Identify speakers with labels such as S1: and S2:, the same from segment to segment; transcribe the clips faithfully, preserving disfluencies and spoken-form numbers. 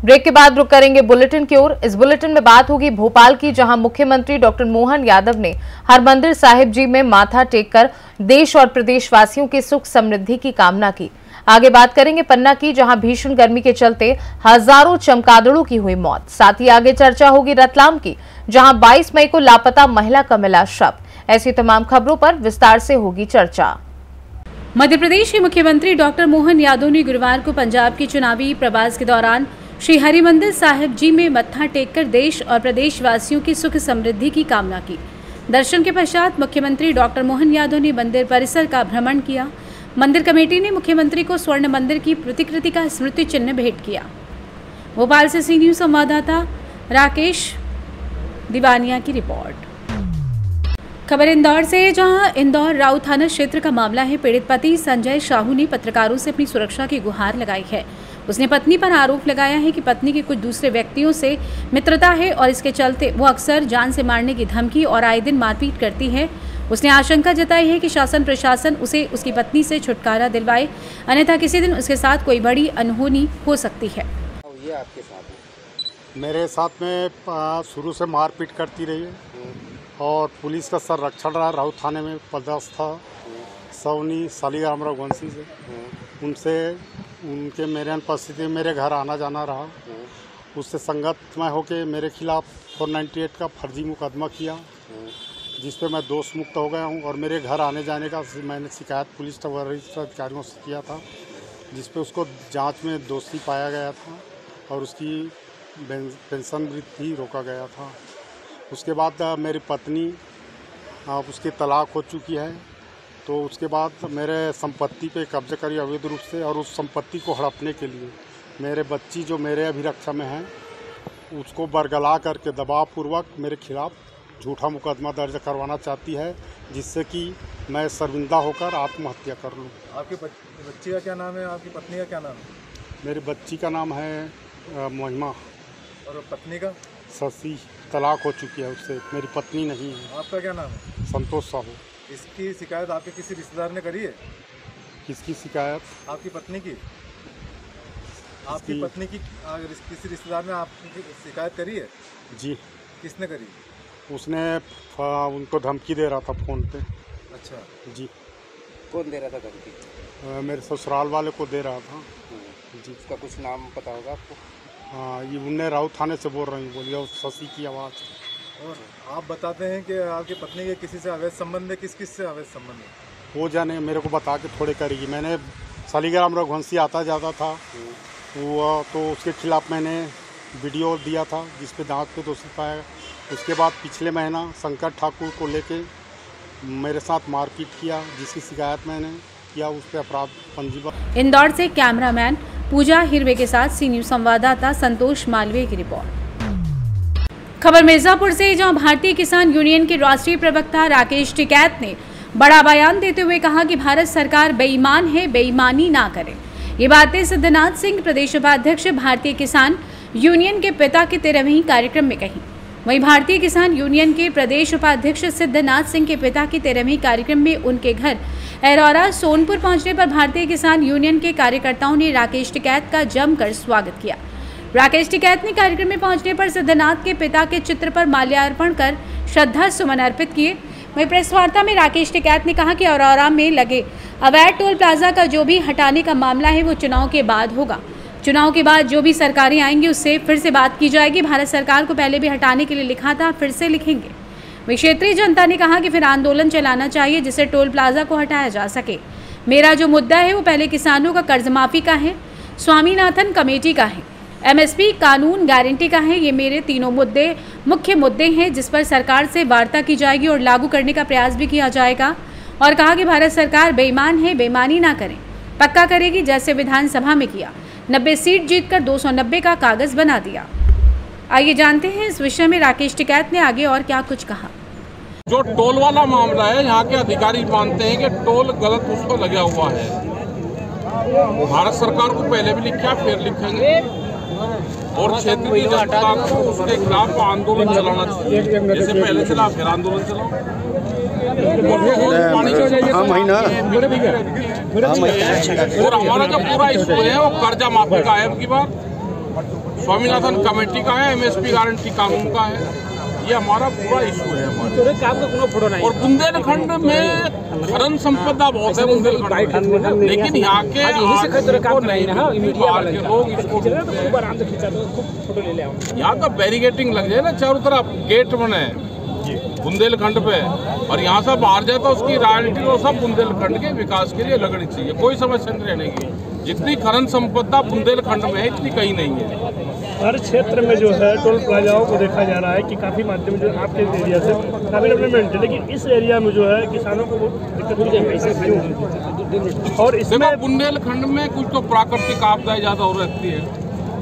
S1: Break के बाद रुक करेंगे बुलेटिन की ओर। इस बुलेटिन में बात होगी भोपाल की, जहां मुख्यमंत्री डॉक्टर मोहन यादव ने हरमंदिर साहिब जी में माथा टेककर देश और प्रदेशवासियों के सुख समृद्धि की कामना की। आगे बात करेंगे पन्ना की, जहां भीषण गर्मी के चलते हजारों चमगादड़ों की हुई मौत। साथ ही आगे चर्चा होगी रतलाम की, जहां बाईस मई को लापता महिला का मिला शव। ऐसी तमाम खबरों पर विस्तार से होगी चर्चा।
S2: मध्य प्रदेश के मुख्यमंत्री डॉक्टर मोहन यादव ने गुरुवार को पंजाब के चुनावी प्रवास के दौरान श्री हरिमंदिर साहिब जी में मत्था टेककर देश और प्रदेशवासियों की सुख समृद्धि की कामना की। दर्शन के पश्चात मुख्यमंत्री डॉक्टर मोहन यादव ने मंदिर परिसर का भ्रमण किया। मंदिर कमेटी ने मुख्यमंत्री को स्वर्ण मंदिर की प्रतिकृति का स्मृति चिन्ह भेंट किया। भोपाल से सी न्यूज संवाददाता राकेश दीवानिया की रिपोर्ट। खबर इंदौर से, जहां इंदौर राउ थाना क्षेत्र का मामला है। पीड़ित पति संजय साहू ने पत्रकारों से अपनी सुरक्षा की गुहार लगाई है। उसने पत्नी पर आरोप लगाया है कि पत्नी की कुछ दूसरे व्यक्तियों से मित्रता है और इसके चलते वो अक्सर जान से मारने की धमकी और आए दिन मारपीट करती है। उसने आशंका जताई है कि शासन प्रशासन उसे उसकी पत्नी से छुटकारा दिलवाए, अन्यथा किसी दिन उसके साथ कोई बड़ी अनहोनी हो सकती है।
S3: ये आपके साथ
S4: मेरे साथ में शुरू से मारपीट करती रही है और पुलिस का संरक्षण रहा। राउ थाने में पदस्थ था सवनी सालीग्राम रघुवंशी से, उनसे उनके मेरे अनुपस्थिति में मेरे घर आना जाना रहा। उससे संगत में होकर मेरे खिलाफ चार सौ अट्ठानवे का फर्जी मुकदमा किया, जिस पे मैं दोष मुक्त हो गया हूं। और मेरे घर आने जाने का मैंने शिकायत पुलिस वरिष्ठ अधिकारियों से किया था, जिस पे उसको जांच में दोषी पाया गया था और उसकी पेंशन वृद्धि रोका गया था। उसके बाद मेरी पत्नी उसकी तलाक हो चुकी है, तो उसके बाद मेरे संपत्ति पे कब्जा करी अवैध रूप से, और उस संपत्ति को हड़पने के लिए मेरे बच्ची जो मेरे अभिरक्षा में है उसको बरगला करके दबावपूर्वक मेरे खिलाफ झूठा मुकदमा दर्ज करवाना चाहती है, जिससे कि मैं शर्मिंदा होकर आत्महत्या कर लूँ।
S3: आपकी बच्ची का क्या नाम है? आपकी पत्नी का क्या नाम है?
S4: मेरी बच्ची का नाम है महिमा।
S3: और पत्नी का?
S4: शशि। तलाक हो चुकी है उससे, मेरी पत्नी नहीं है।
S3: आपका क्या नाम है?
S4: संतोष साहू।
S3: इसकी शिकायत आपके किसी रिश्तेदार ने करी है?
S4: किसकी शिकायत?
S3: आपकी पत्नी की। आपकी पत्नी की किसी रिश्तेदार ने आपकी शिकायत करी है?
S4: जी।
S3: किसने करी?
S4: उसने उनको धमकी दे रहा था फ़ोन पे।
S3: अच्छा
S4: जी।
S3: कौन दे रहा था धमकी?
S4: मेरे ससुराल वाले को दे रहा था जी।
S3: उसका कुछ नाम पता होगा आपको?
S4: हाँ, ये उन्हें राउ थाने से बोल रही बोलिए, और शशि की आवाज़।
S3: और आप बताते हैं कि आपकी पत्नी के किसी से अवैध संबंध है, किस किस से अवैध संबंध है?
S4: वो जाने, मेरे को बता के थोड़े करेगी। मैंने सालीग्राम रघुवंशी आता जाता था वो, तो उसके खिलाफ मैंने वीडियो दिया था जिस पे दांत पे दोषी पाया। उसके बाद पिछले महीना शंकर ठाकुर को लेके मेरे साथ मारपीट किया, जिसकी शिकायत मैंने किया, उस पर अपराध पंजीबद्ध।
S2: इंदौर से कैमरामैन पूजा हिरवे के साथ सी न्यूज संवाददाता संतोष मालवीय की रिपोर्ट। खबर मिर्जापुर से, जहां भारतीय किसान यूनियन के राष्ट्रीय प्रवक्ता राकेश टिकैत ने बड़ा बयान देते हुए कहा कि भारत सरकार बेईमान है, बेईमानी ना करे। ये बातें सिद्धनाथ सिंह, प्रदेश उपाध्यक्ष भारतीय किसान यूनियन के पिता के तेरहवीं कार्यक्रम में कही। वहीं भारतीय किसान यूनियन के प्रदेश उपाध्यक्ष सिद्धनाथ सिंह के पिता के तेरहवीं कार्यक्रम में उनके घर एरौरा सोनपुर पहुंचने पर भारतीय किसान यूनियन के कार्यकर्ताओं ने राकेश टिकैत का जमकर स्वागत किया। राकेश टिकैत ने कार्यक्रम में पहुंचने पर सिद्धनाथ के पिता के चित्र पर माल्यार्पण कर श्रद्धा सुमन अर्पित किए। वहीं प्रेस वार्ता में राकेश टिकैत ने कहा कि एरौरा में लगे अवैध टोल प्लाजा का जो भी हटाने का मामला है वो चुनाव के बाद होगा। चुनाव के बाद जो भी सरकारें आएंगी उससे फिर से बात की जाएगी। भारत सरकार को पहले भी हटाने के लिए लिखा था, फिर से लिखेंगे। वहीं क्षेत्रीय जनता ने कहा कि फिर आंदोलन चलाना चाहिए जिससे टोल प्लाजा को हटाया जा सके। मेरा जो मुद्दा है वो पहले किसानों का कर्ज माफी का है, स्वामीनाथन कमेटी का है, एमएसपी कानून गारंटी का है। ये मेरे तीनों मुद्दे मुख्य मुद्दे हैं जिस पर सरकार से वार्ता की जाएगी और लागू करने का प्रयास भी किया जाएगा। और कहा कि भारत सरकार बेईमान है, बेईमानी ना करें, पक्का करेगी जैसे विधानसभा में किया। नब्बे सीट जीतकर दो सौ नब्बे का कागज बना दिया। आइए जानते हैं इस विषय में राकेश टिकैत ने आगे और क्या कुछ कहा।
S5: जो टोल वाला मामला है, यहाँ के अधिकारी मानते हैं कि टोल गलत उस पर लगा हुआ है। भारत सरकार को पहले भी लिखा, फिर लिखेंगे और क्षेत्र की जनता को उसके खिलाफ आंदोलन चलाना चाहिए। जैसे पहले चला फिर आंदोलन चलाओ। और हमारा जो पूरा इशू है वो कर्जा माफी का है। की बार स्वामीनाथन कमेटी का है, एमएसपी गारंटी कानून का है, ये हमारा पूरा इशू है हमारे। और बुंदेलखंड में खनन संपदा बहुत है बुंदेलखंड में, लेकिन यहाँ के को नहीं बाहर के लोग इसको यहाँ तो बैरिकेटिंग लग जाए ना, चारों तरफ गेट बने बुंदेलखंड पे, और यहाँ से बाहर जाए तो उसकी रॉयल्टी वो सब बुंदेलखंड के विकास के लिए लगनी चाहिए, कोई समस्या नहीं रहने की। जितनी खनन संपदा बुंदेलखंड में है इतनी कहीं नहीं है।
S6: हर क्षेत्र में जो है टोल प्लाजाओं को देखा जा रहा है कि काफ़ी माध्यम जो आपके एरिया से काफ़ी डेवलपमेंट है, लेकिन इस एरिया में जो है किसानों को दिक्कत होती है, ऐसे क्यों? और इसमें
S5: बुंदेलखंड में कुछ तो प्राकृतिक आपदाएं ज़्यादा हो रहती है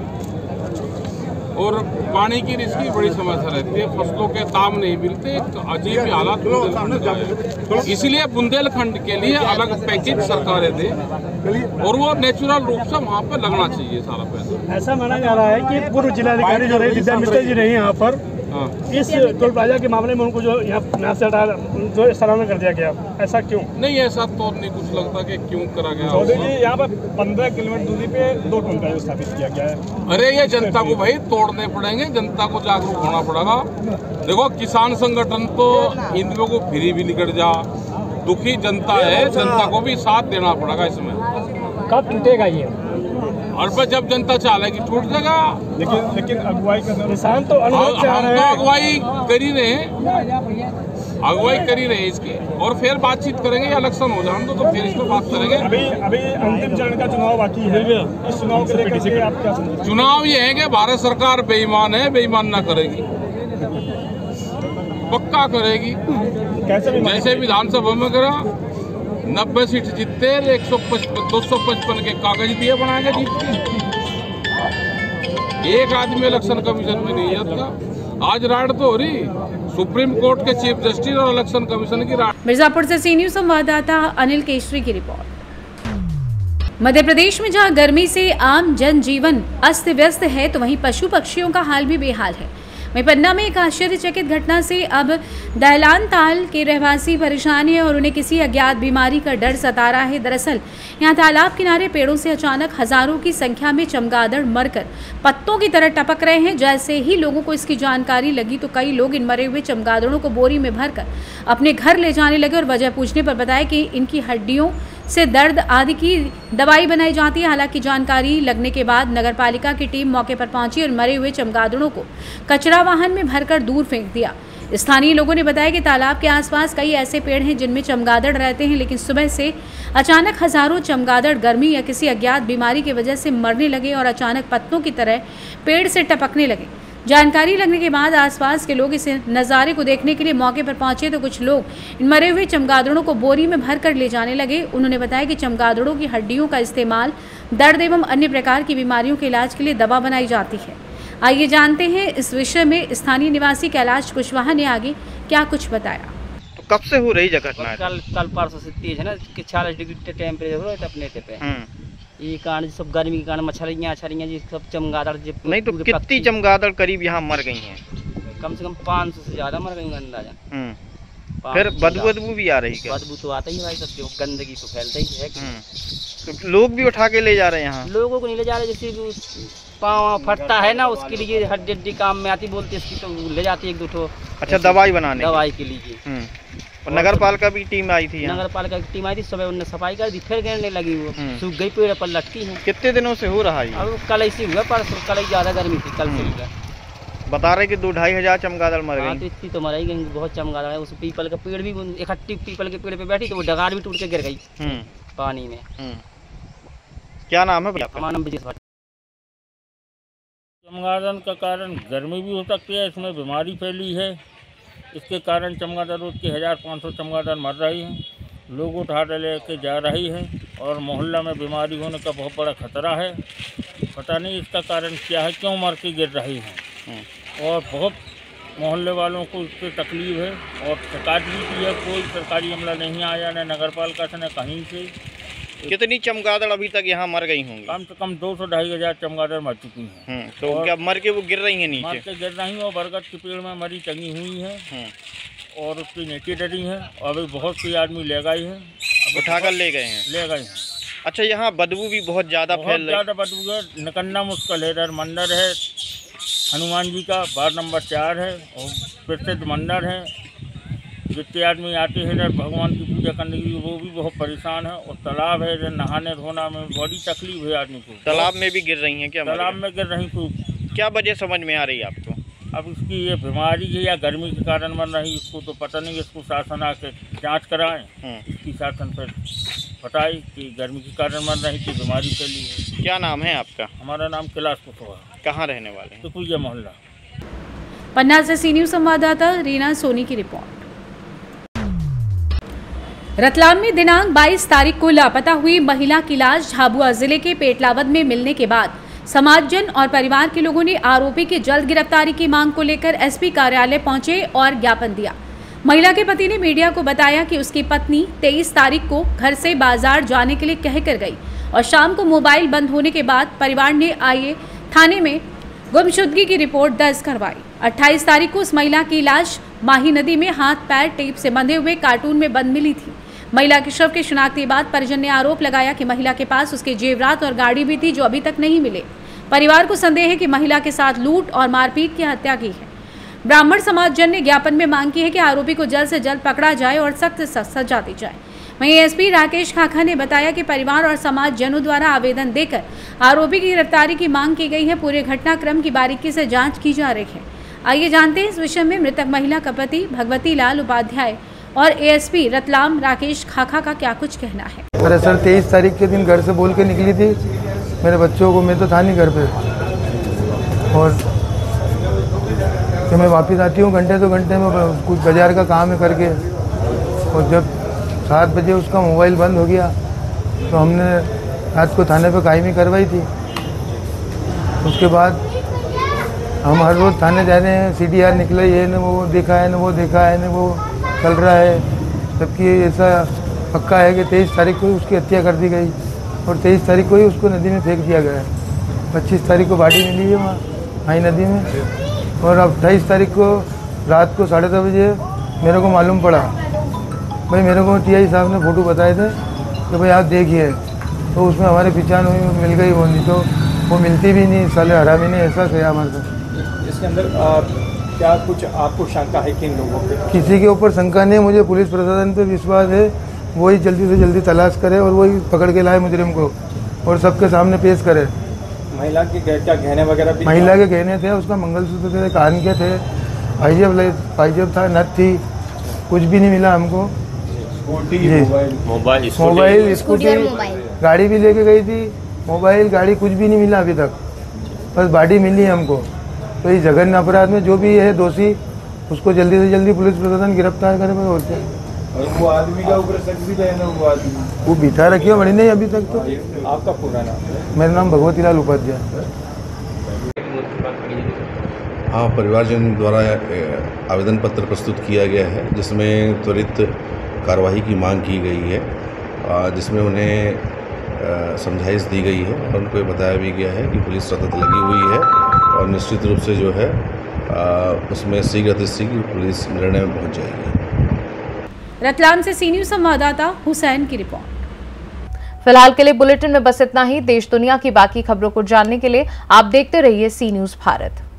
S5: और पानी की इसकी बड़ी समस्या रहती है, फसलों के दाम नहीं मिलते, एक अजीब हालात बुंदेलखंड का है। इसलिए बुंदेलखंड के लिए अलग पैकेज सरकारें दे और वो नेचुरल रूप से वहाँ पर लगना चाहिए सारा पैसा।
S6: ऐसा माना जा रहा है कि पूर्व जिलाधिकारी जो रहे विद्या मिश्रा जी रहे यहाँ पर, इस टोल प्लाजा के मामले में उनको जो यहाँ से हटा जो स्थलांतरण कर दिया गया, ऐसा क्यों?
S5: नहीं, ऐसा तो नहीं कुछ लगता कि क्यों करा गया।
S6: चौधरी जी, यहाँ पर पंद्रह किलोमीटर दूरी पे दो टोल प्लाजा स्थापित किया गया है।
S5: अरे ये जनता को भाई तोड़ने पड़ेंगे, जनता को जागरूक होना पड़ेगा। देखो किसान संगठन तो इन लोगों को फ्री भी निकल जा, दुखी जनता है, जनता को भी साथ देना पड़ेगा इसमें।
S6: कब टूटेगा ये?
S5: और पर जब जनता चाहेगी टूट जाएगा।
S6: लेकिन लेकिन अगुवाई करना किसान तो अनुरोध से आ
S5: हम
S6: रहे
S5: तो
S6: हैं।
S5: अगुवाई कर ही रहे हैं, अगुवाई कर ही रहे हैं इसकी, और फिर बातचीत करेंगे, इलेक्शन हो जाए तो, तो फिर इस पर बात करेंगे।
S6: अभी अभी अंतिम चरण का चुनाव बाकी है, इस चुनाव के लेकर आप क्या समझते हैं?
S5: चुनाव ये है कि भारत सरकार बेईमान है, बेईमान ना करेगी, पक्का करेगी।
S6: कैसे
S5: जैसे विधानसभा में करा नब्बे सीट जीतते, एक सौ पचपन दो सौ पचपन के कागज दिए बनाएंगे जीत के। एक आदमी इलेक्शन कमीशन में नहीं जाता। आज राड तो हो रही सुप्रीम कोर्ट के चीफ जस्टिस और इलेक्शन कमीशन की राड।
S2: मिर्जापुर से सी न्यूज संवाददाता अनिल केशरी की रिपोर्ट। मध्य प्रदेश में जहां गर्मी से आम जनजीवन अस्त व्यस्त है, तो वहीं पशु पक्षियों का हाल भी बेहाल है। वहीं पन्ना में एक आश्चर्यचकित घटना से अब दहलान ताल के रहवासी परेशान हैं और उन्हें किसी अज्ञात बीमारी का डर सता रहा है। दरअसल यहां तालाब किनारे पेड़ों से अचानक हजारों की संख्या में चमगादड़ मरकर पत्तों की तरह टपक रहे हैं। जैसे ही लोगों को इसकी जानकारी लगी तो कई लोग इन मरे हुए चमगादड़ों को बोरी में भरकर अपने घर ले जाने लगे और वजह पूछने पर बताया कि इनकी हड्डियों से दर्द आदि की दवाई बनाई जाती है। हालांकि जानकारी लगने के बाद नगर पालिका की टीम मौके पर पहुंची और मरे हुए चमगादड़ों को कचरा वाहन में भरकर दूर फेंक दिया। स्थानीय लोगों ने बताया कि तालाब के आसपास कई ऐसे पेड़ हैं जिनमें चमगादड़ रहते हैं, लेकिन सुबह से अचानक हजारों चमगादड़ गर्मी या किसी अज्ञात बीमारी की वजह से मरने लगे और अचानक पत्तों की तरह पेड़ से टपकने लगे। जानकारी लगने के बाद आसपास के लोग इस नज़ारे को देखने के लिए मौके पर पहुंचे तो कुछ लोग इन मरे हुए चमगादड़ों को बोरी में भरकर ले जाने लगे। उन्होंने बताया कि चमगादड़ों की हड्डियों का इस्तेमाल दर्द एवं अन्य प्रकार की बीमारियों के इलाज के लिए दवा बनाई जाती है। आइए जानते हैं इस विषय में स्थानीय निवासी कैलाश कुशवाहा ने आगे क्या कुछ बताया।
S7: तो कब से हो रही घटना?
S8: कल कल परसों से तेज है ना कि छियालीस डिग्री टेम्परेचर हो रहा है अपने पे। ये कारण सब गर्मी के कारण मछलियाँ अछलियाँ जी सब चमगादड़ जी
S7: नहीं तो कितनी चमगादड़ करीब यहाँ मर गई हैं?
S8: कम से कम पाँच सौ से ज्यादा मर गई अंदाजा।
S7: फिर बदबू बदबू भी आ रही है?
S8: बदबू तो आता ही भाई, सब गंदगी तो फैलता ही है।
S7: तो लोग भी उठा के ले जा रहे हैं यहाँ?
S8: लोगों को नहीं ले जा रहे, जैसे पाँव फटता है ना उसके लिए हड्डी हड्डी काम में आती बोलते इसकी तो ले जाती है एक दो ठो।
S7: अच्छा, दवाई बनाने
S8: दवाई के लिए।
S7: और नगर पालिका की टीम आई थी?
S8: नगर पालिका की टीम आई थी, सुबह उन्होंने सफाई कर दी, फिर गिरने लगी, वो सूख गई, पेड़ पर लटकी है।
S7: कितने दिनों से हो रहा है?
S8: अब कल ऐसी हुआ, परसों कल ज्यादा गर्मी थी, कल से हुआ।
S7: बता रहे कि दो ढाई हजार चमगादड़ मर गई।
S8: तो इतनी तो मर ही गई, बहुत चमगादड़ है। उस पीपल का पेड़ भी इकट्ठी पीपल के पेड़ पे बैठी तो वो डगार भी टूट के गिर गई पानी में।
S7: क्या नाम है?
S8: हमारा नाम विजय भट्ट।
S9: चमगादड़ का कारण गर्मी भी हो सकती है, इसमें बीमारी फैली है, इसके कारण चमगादड़ रोज के हज़ार पाँच सौ चमगादड़ मर रही हैं। लोग उठा लेके जा रही है और मोहल्ला में बीमारी होने का बहुत बड़ा खतरा है। पता नहीं इसका कारण क्या है, क्यों मर के गिर रही हैं। और बहुत मोहल्ले वालों को इससे तकलीफ है और शिकायत भी की है, कोई सरकारी अमला नहीं आया, न नगर पालिका से न कहीं से।
S7: कितनी चमगादड़ अभी तक यहाँ मर गई होंगी?
S9: कम से कम दो सौ ढाई हजार चमगादड़ मर चुकी हैं।
S7: तो क्या मर के वो गिर रही हैं नीचे?
S9: मर के गिर रही हैं और बरगद के पेड़ में मरी टंगी हुई है और उसकी नीचे डरी है और अभी बहुत सी आदमी ले गए हैं,
S7: उठाकर ले गए हैं।
S9: ले गए हैं
S7: अच्छा, यहाँ बदबू भी बहुत ज्यादा
S9: बहुत
S7: फैल रही
S9: ज़्यादा बदबू है, निकलना मुश्किल है। इधर मंदिर है हनुमान जी का, वार्ड नंबर चार है और प्रसिद्ध मंदिर है। जितने आदमी आते हैं इधर भगवान की पूजा करने के लिए वो भी बहुत परेशान है। और तालाब है इधर, नहाने धोना में बड़ी तकलीफ है आदमी को।
S7: तालाब में भी गिर रही हैं क्या?
S9: तालाब में गिर रही खूब।
S7: क्या वजह समझ में आ रही है आपको?
S9: अब इसकी ये बीमारी है या गर्मी के कारण मर रही, इसको तो पता नहीं। इसको शासन आके जांच कराएं, इसकी शासन पर बताए कि गर्मी के कारण मर रही थी, बीमारी फैली है।
S7: क्या नाम है आपका?
S9: हमारा नाम कैलाश कुशवाहा।
S7: कहाँ रहने वाले हैं?
S9: तो मोहल्ला।
S2: पन्ना से सी न्यूज संवाददाता रीना सोनी की रिपोर्ट। रतलाम में दिनांक बाईस तारीख को लापता हुई महिला की लाश झाबुआ जिले के पेटलावद में मिलने के बाद समाजजन और परिवार के लोगों ने आरोपी की जल्द गिरफ्तारी की मांग को लेकर एसपी कार्यालय पहुंचे और ज्ञापन दिया। महिला के पति ने मीडिया को बताया कि उसकी पत्नी तेईस तारीख को घर से बाजार जाने के लिए कहकर गई और शाम को मोबाइल बंद होने के बाद परिवार ने आए थाने में गुमशुदगी की रिपोर्ट दर्ज करवाई। अट्ठाईस तारीख को उस महिला की लाश माही नदी में हाथ पैर टेप से बंधे हुए कार्टून में बंद मिली थी। महिला के शव के शिनाख्त के बाद परिजन ने आरोप लगाया कि महिला के पास उसके जेवरात और गाड़ी भी थी जो अभी तक नहीं मिले। परिवार को संदेह है कि महिला के साथ लूट और मारपीट की हत्या की है। ब्राह्मण समाज जन ने ज्ञापन में मांग की है कि आरोपी को जल्द से जल्द पकड़ा जाए और सख्त से सख्त सजा दी जाए। वहीं एसपी राकेश खाखा ने बताया कि परिवार और समाज जनों द्वारा आवेदन देकर आरोपी की गिरफ्तारी की मांग की गई है। पूरे घटनाक्रम की बारीकी से जांच की जा रही है। आइए जानते हैं इस विषय में मृतक महिला का पति भगवती लाल उपाध्याय और एएसपी रतलाम राकेश खाखा का क्या कुछ कहना है।
S10: अरे सर, तेईस तारीख के दिन घर से बोल के निकली थी मेरे बच्चों को, मैं तो था नहीं घर पे, और जब मैं वापस आती हूँ घंटे दो घंटे में कुछ बाजार का काम है करके, और जब सात बजे उसका मोबाइल बंद हो गया तो हमने रात को थाने पे कायमी करवाई थी। उसके बाद हम हर रोज़ थाने जा रहे हैं, सीडीआर निकले, ये न वो देखा है न वो देखा है न वो चल रहा है, जबकि ऐसा पक्का है कि तेईस तारीख को उसकी हत्या कर दी गई और तेईस तारीख को ही उसको नदी में फेंक दिया गया है। पच्चीस तारीख को बॉडी मिली है वहाँ माही नदी में, और अट्ठाईस तारीख को रात को साढ़े दस बजे मेरे को मालूम पड़ा। भाई मेरे को टीआई साहब ने फ़ोटो बताए थे कि भाई आप देखिए, तो उसमें हमारे पहचान हुई, मिल गई वो, नहीं तो वो मिलती भी नहीं। साले हरामी ने ऐसा किया हमारे साथ।
S11: इसके अंदर आ, क्या कुछ आपको शंका है किन लोगों पे?
S10: किसी के ऊपर शंका नहीं है, मुझे पुलिस प्रशासन पे विश्वास है। वही जल्दी से जल्दी तलाश करे और वही पकड़ के लाए मुजरिम को और सबके सामने पेश करे।
S11: महिला के क्या गहने वगैरह भी?
S10: महिला के गहने थे, उसका मंगलसूत्र थे, कान के थे, पाइजेब पाइजेब था, नथ थी, कुछ भी नहीं मिला हमको। जी,
S11: मोबाइल
S10: मोबाइल स्कूटी गाड़ी भी लेके गई थी, मोबाइल गाड़ी कुछ भी नहीं मिला अभी तक, बस बॉडी मिली हमको। तो इस जघन्य अपराध में जो भी है दोषी, उसको जल्दी से जल्दी पुलिस प्रशासन गिरफ्तार करे। और क्या,
S11: और वो आदमी का ऊपर शक भी है ना, वो आदमी
S10: वो बिठा रखी है, बड़ी नहीं अभी तक। तो
S11: आपका पूरा नाम?
S10: मेरा नाम भगवती लाल उपाध्याय।
S12: हाँ, परिवारजन द्वारा आवेदन पत्र प्रस्तुत किया गया है जिसमें त्वरित कार्रवाई की मांग की गई है, जिसमें उन्हें समझाइश दी गई है और उनको बताया भी गया है कि पुलिस सतत लगी हुई है और निश्चित रूप से जो है उसमें शीघ्र अतिशीघ्र पुलिस निर्णय में पहुंच जाएगी।
S2: रतलाम से सी न्यूज संवाददाता हुसैन की रिपोर्ट।
S1: फिलहाल के लिए बुलेटिन में बस इतना ही। देश दुनिया की बाकी खबरों को जानने के लिए आप देखते रहिए सी न्यूज भारत।